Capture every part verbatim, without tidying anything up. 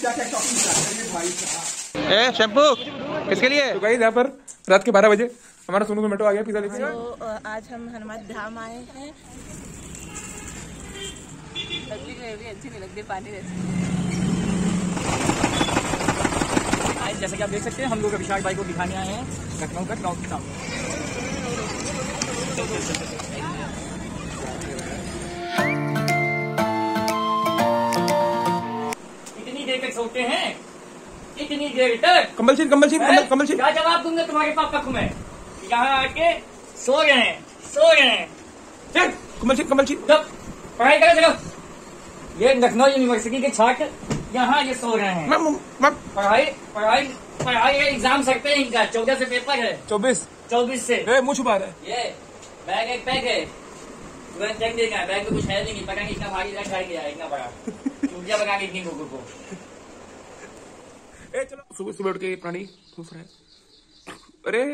क्या क्या शॉपिंग कर भाई साहब। ए शैम्पू किसके लिए? तो गाइस यहाँ पर रात के बारह बजे हमारा सोनू जोमेटो आ गया पिज्जा लेके। तो आज हम हनुमान धाम आए हैं। सब्जी ग्रेवी अच्छी नहीं लगती, पानी जैसी। जैसे कि आप देख सकते हैं हम लोग अभिषेक भाई को दिखाने आए हैं लखनऊ का गाँव के सामने। इतनी देर तक सोते हैं, इतनी देर तक। कमल सिंह कमल सिंह कमल कमल सिंह क्या जवाब दूंगा तुम्हारे पापा को मैं? यहाँ आके सो रहे हैं, सो रहे हैं। चल कमल सिंह कमल सिंह पढ़ाई करो चलो। ये लखनऊ यूनिवर्सिटी के छात्र यहाँ ये सो रहे हैं। मैं मैं पढ़ाई पढ़ाई पढ़ाई एग्जाम सकते हैं इनका। चौदह से पेपर है। चौबीस चौबीस से मुँह छुपा रहा है। ये बैग एक पैक है, तुरंत चेक देगा है। बैग में कुछ है नहीं, पता नहीं इतना भारी रखा है क्या, इतना बड़ा चूड़िया बना के इतनी लोगों को। ए चलो सुबह सुबह उठ के प्राणी घूम रहा है। अरे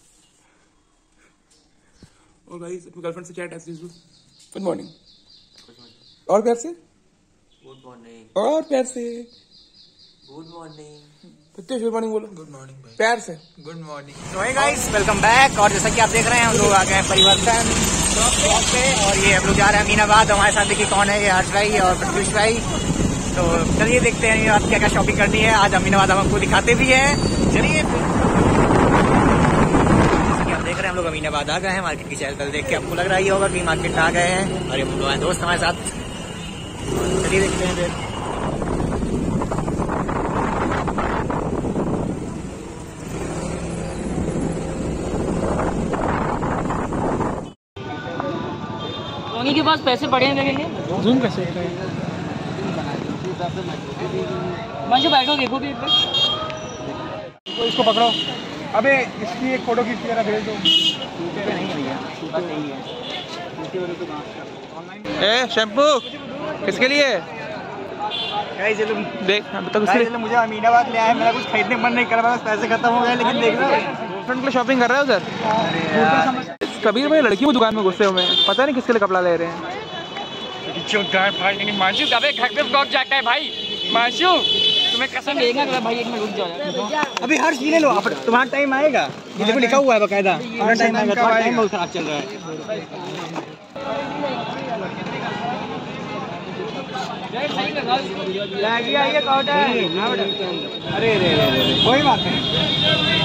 और गाइस अपनी गर्लफ्रेंड से चैट ऐसे गुड मॉर्निंग और प्यार से गुड मॉर्निंग और प्यार से गुड मॉर्निंग गुड मॉर्निंग बोलो। गुड मॉर्निंग भाई। प्यार से गुड मॉर्निंग। तो हे गाइस वेलकम बैक। और जैसा कि आप देख रहे हैं हम लोग आ गए हैं परिवर्तन शॉप पे और ये हम लोग जा रहे हैं अमीनाबाद। हमारे साथ देखिए कौन है, ये हर्ष भाई और प्रत्युष भाई। तो चलिए देखते हैं आज क्या क्या शॉपिंग करनी है। आज अमीनाबाद हम आपको दिखाते भी हैं। चलिए जैसा कि आप देख रहे हैं हम लोग अमीनाबाद आ गए हैं। मार्केट की चहल पहल देख के आपको लग रहा ही होगा कि मार्केट आ गए हैं। और ये हम लोग दोस्त हमारे साथ, चलिए देखते हैं फिर। रोनी के पास पैसे पड़े हैं मेरे जूम कैसे करें? मंजू बैठो देखो भी तो इसको पकड़ो। अबे इसकी एक फोटो खींच के जरा भेज दो। ए शैम्पू किसके लिए? देख बता किसके लिए? मुझे अमीनाबाद ले आया, मेरा कुछ खरीदने मन नहीं कर रहा, पैसे खत्म हो गए। लेकिन देख रहा हूँ फ्रेंड के लिए शॉपिंग कर रहा है उधर। कबीर भाई लड़की को दुकान में घुसे हुए हैं, पता नहीं किसके लिए कपड़ा ले रहे हैं। मानसू कभी घर पे ब्लॉक जाता है भाई। मानसू तुम्हें कसम लेगा भाई, एक मिनट रुक जाओ। अभी हर चीज ले लो, तुम्हारा टाइम आएगा। ये देखो लिखा हुआ है बकायदा, तुम्हारा टाइम आएगा। तुम्हारा टाइम बहुत खराब चल रहा है। अरे अरे कोई बात नहीं।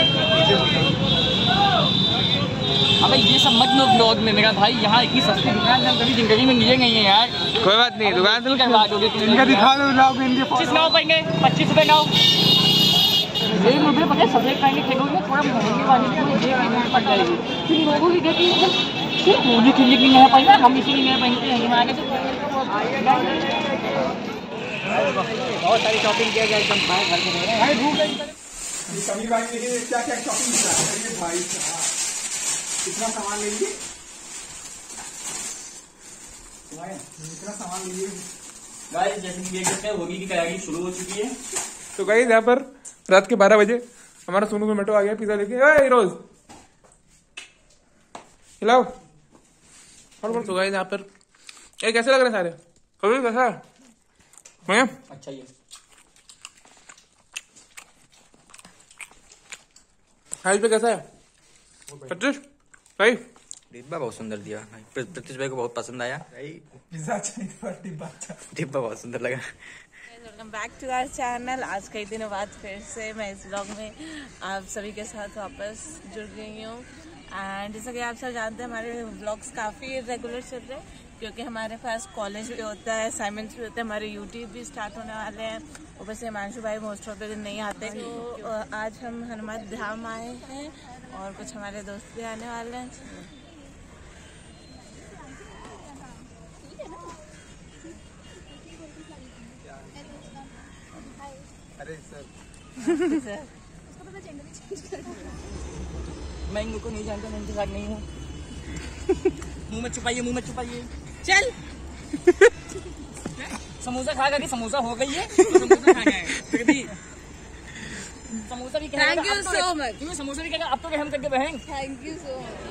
अबे ये सब मत लो ब्लॉग में मेरा भाई। यहाँ इतनी सस्ती दुकान हम कभी जिंदगी में मिले नहीं है यार। कोई बात नहीं, दुकान तो करवा दोगे। इनका दिखा दो नाव में, इनके पच्चीस नाव पाएंगे, पच्चीस रुपए नाव। ये मुझे पता है सफेद पहन के खेलोगे थोड़ा महंगी वाली ये पड़ जाएगी। फिर लोगों की देखिए सिर्फ होली के लिए नहीं है पाएंगे, हम इसीलिए नहीं पहनते हैं। हम आगे बहुत सारी शॉपिंग किया गया, एकदम घर के भाई भूख लगी। समीर भाई देखिए क्या क्या शॉपिंग कर भाई साहब। कितना सामान लेंगे? कितना सामान लेंगे? गाइस जैसे कि देख सकते हैं होली की तैयारी शुरू हो चुकी है। तो गाइस यहाँ पर रात के बारह बजे हमारा सोनू जोमेटो आ गया पिज्जा लेके। रोज हिलाओ। तो गाइस यहाँ पर ये कैसे लग रहे हैं सारे? कभी कैसा है? अच्छा ये हाइट पे कैसा है? पच्चीस भाई डिब्बा बहुत सुंदर दिया भाई। प्रत्युष भाई को बहुत पसंद आया। पिज्जा अच्छा डिब्बा अच्छा, डिब्बा बहुत सुंदर लगा। Welcome back to our channel. आज कई दिनों बाद फिर से मैं इस व्लॉग में आप सभी के साथ वापस जुड़ गई हूँ। एंड जैसा कि आप सब जानते हैं हमारे व्लॉग्स काफ़ी रेगुलर चल रहे हैं क्योंकि हमारे पास कॉलेज भी होता है, असाइनमेंट्स भी होते हैं, हमारे यूट्यूब भी स्टार्ट होने वाले हैं। ऊपर से हिमांशु भाई मोस्ट ऑफ द दिन नहीं आते। तो आज हम हनुमान धाम आए हैं और कुछ हमारे दोस्त भी आने वाले हैं। अरे सर मैं इनको नहीं जानता, मैं इनके साथ नहीं हूँ। मुंह में छुपाइए, मुंह में छुपाइए। चल समोसा खाएगा कि समोसा हो गई है? समोसा खा गए फिर भी समोसा भी कहेगा। Thank you so much. क्यों समोसा भी कहेगा अब तो रहम करके बहन। Thank you so much.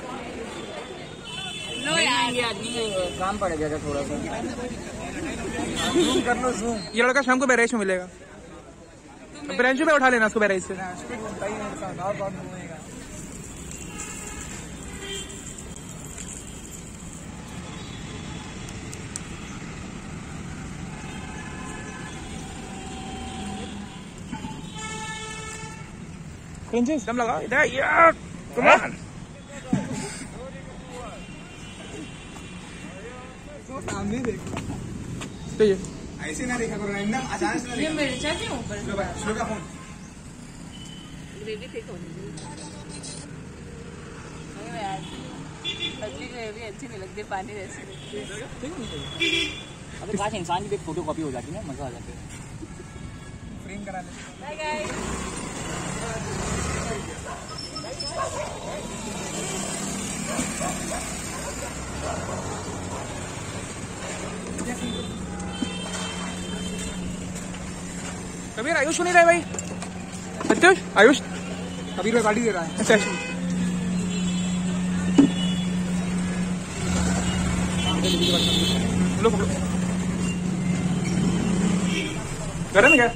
आदमी काम पड़ गया था थोड़ा सा। कर लो जूम। ये लड़का शाम को बैराइज में मिलेगा, ब्रांच पे उठा लेना उसको बैराइज से। फ्रेंचेस दम लगा इधर यार, कम ऑन। सामने देखो, तो ये ऐसे ना देखा करो, एकदम अचानक से। ये मिर्चा के ऊपर स्लो का फोन ग्रेवी फेंक होनी चाहिए यार, पतली ग्रेवी अच्छी नहीं लगती, पानी जैसी। अबे काश इंसान की एक फोटो कॉपी हो जाती ना, मजा आ जाता है। फ्रेम करा ले। Bye guys. कबीर आयुष नहीं रहे भाई, सत्युष आयुष कबीर भाई गाड़ी दे रहा है। अच्छा लो पकड़ो, गरम क्या?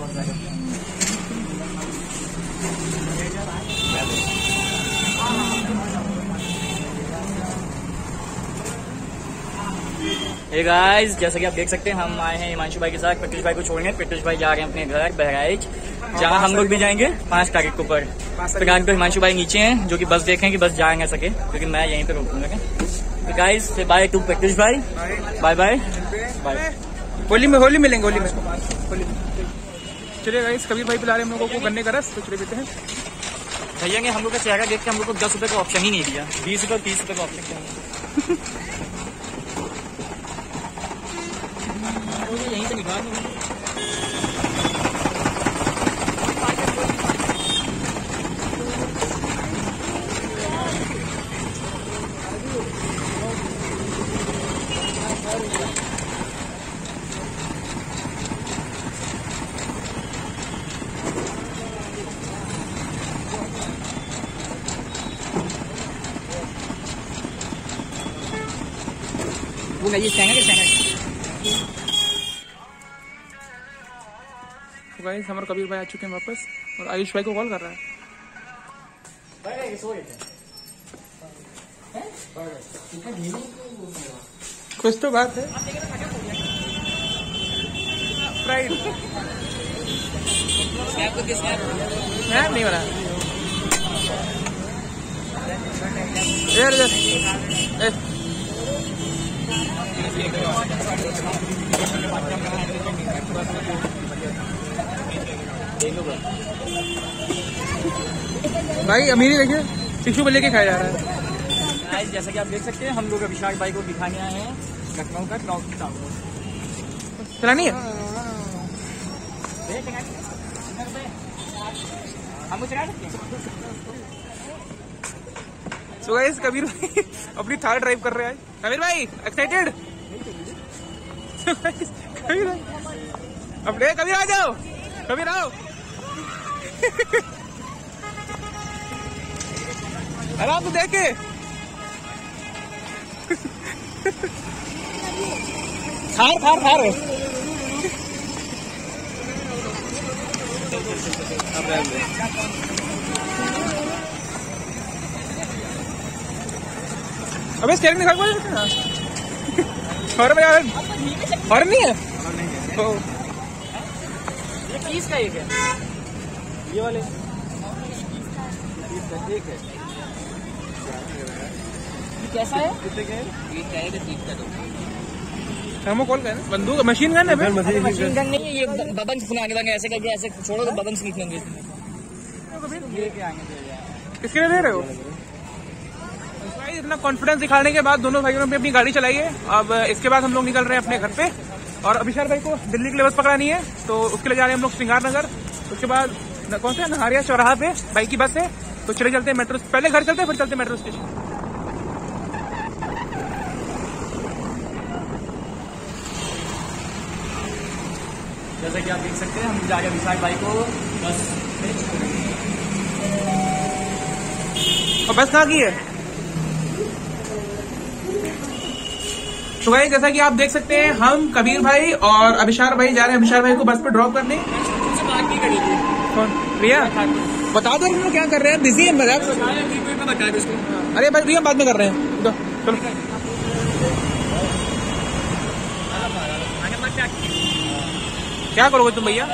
हे गाइस, जैसा कि आप देख सकते हैं हम आए हैं हिमांशु भाई के साथ प्रत्युष भाई को छोड़ने। प्रत्युष भाई जा रहे हैं अपने घर बहराइच, जहाँ हम लोग भी जाएंगे पांच तारीख को। ऊपर फिलहाल तो हिमांशु भाई नीचे हैं, जो कि बस देखें कि बस जा ना सके, क्योंकि मैं यहीं पे रोकूंगा। तो गाइस से बाय टू प्रत्युष भाई, बाय बाय बाय। होली में होली मिलेंगे, होली में होली में। चलिए गाइस, कबीर भाई पिला रहे हम लोगों को गन्ने का रस, तो चले पीते हैं। भैया ने हम लोग का चेहरा देख के हम लोग को दस रुपए का ऑप्शन ही नहीं दिया, बीस रुपए तीस रुपए का ऑप्शन यहीं से निकाल। वो नहीं सेंगे सेंगे। तो गाइस हमारे कबीर भाई आ चुके हैं वापस, और आयुष भाई को कॉल कर रहा है। कुछ तो बात है। फ्राइड स्नैप नहीं बना यार, जस्ट भाई अमीरी देखिए, टिश्यू पे लेके खाया जा रहा है। गाइस जैसा कि आप देख सकते हैं हम लोग अभिषेक भाई को दिखाने आए हैं लखनऊ का क्राउड टावर। चलानी है हम चला सकते हैं। सो गाइस कबीर भाई अपनी थार ड्राइव कर रहे हैं। कबीर भाई एक्साइटेड? कबीर भाई अपने कबीर आ जाओ, कबीर आओ। आराम तो देखे थार थार थार अबे स्टेरिंग निकाल बोल हॉर्न में हॉर्न नहीं है। ये किस का एक है, ये वाले एक है। कैसा है? ये क्या है? तीस का दो थर्मोकोल का है ना, बंदूक मशीन गन है। मशीन गन नहीं है ये, बबन फुलाने वाले ऐसे करके ऐसे छोड़ो तो बबन निकलेंगे। किसके लिए दे रहे हो भाई? इतना कॉन्फिडेंस दिखाने के बाद दोनों भाइयों ने अपनी गाड़ी चलाई है। अब इसके बाद हम लोग निकल रहे हैं अपने घर पे, और अभिषेक भाई को दिल्ली के लिए बस पकड़ानी है, तो उसके लिए जा रहे हैं हम लोग श्रृंगार नगर। उसके बाद कौन सा नहारिया चौराहा पे बाइक की बस है, तो चले चलते हैं मेट्रो। पहले घर चलते हैं फिर चलते मेट्रो स्टेशन। जैसा कि आप देख सकते हैं हम जा रहे हैं अभिषेक भाई को बस। और बस कहाँ की है? तो भाई जैसा कि आप देख सकते हैं हम कबीर भाई और अभिशार भाई जा रहे हैं अभिशार भाई को बस पे ड्रॉप करने। कौन भैया बता दो हम क्या कर रहे हैं, बिजी है मजाक। अरे भाई भैया बाद में कर रहे हैं, चलो। क्या करोगे तुम भैया?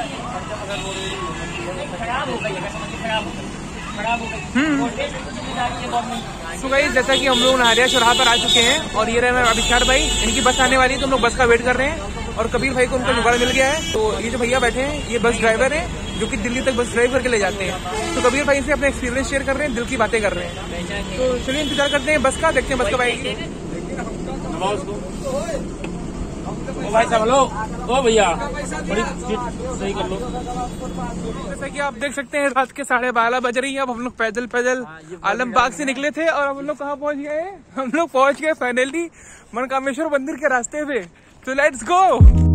हम्म तो गाइस जैसा कि हम लोग नारिया चौराहा पर आ चुके हैं और ये रहे मेरे अभिशार भाई, इनकी बस आने वाली है तो हम लोग बस का वेट कर रहे हैं। और कबीर भाई को उनका जुगाड़ मिल गया है, तो ये जो भैया बैठे हैं ये बस ड्राइवर हैं जो कि दिल्ली तक बस ड्राइव करके ले जाते हैं। तो कबीर भाई से अपने एक्सपीरियंस शेयर कर रहे हैं, दिल की बातें कर रहे हैं। तो चलिए इंतजार करते हैं बस का, देखते हैं बस कब आएगी। ओ भाई साहब, लो ओ भैया बड़ी सही कर लो। जैसा कि आप देख सकते हैं रात के साढ़े बारह बज रही है। अब हम लोग पैदल पैदल आलमबाग से निकले थे और अब हम लोग कहाँ पहुंच गए? हम लोग पहुंच गए फाइनली मनकामेश्वर मंदिर के रास्ते पे। तो लेट्स गो।